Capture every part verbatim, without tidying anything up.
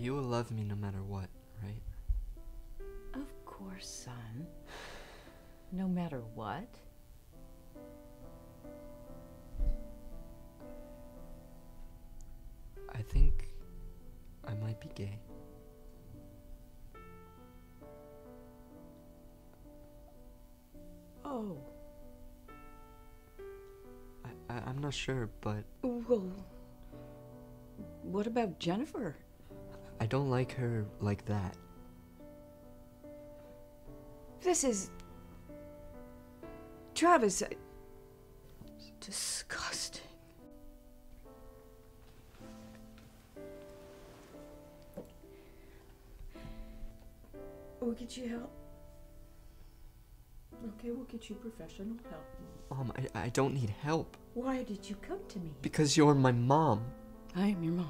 You will love me no matter what, right? Of course, son. No matter what. I think I might be gay. Oh. I, I, I'm not sure, but Well, what about Jennifer? I don't like her like that. This is... Travis, I... disgusting. We'll get you help. Okay, we'll get you professional help. Mom, I, I don't need help. Why did you come to me? Because you're my mom. I am your mom.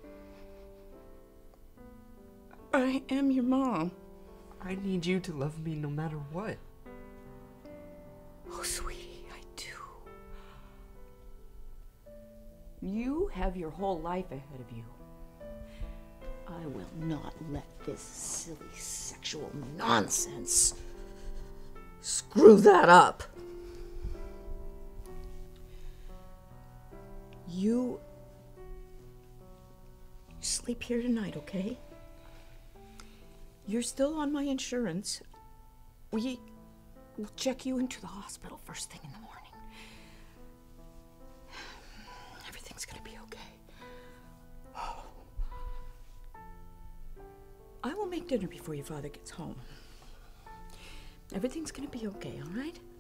I am your mom. I need you to love me no matter what. Oh, sweetie, I do. You have your whole life ahead of you. I will not let this silly sexual nonsense screw that up. You sleep here tonight, okay? You're still on my insurance. We will check you into the hospital first thing in the morning. Everything's gonna be okay. I will make dinner before your father gets home. Everything's gonna be okay, all right?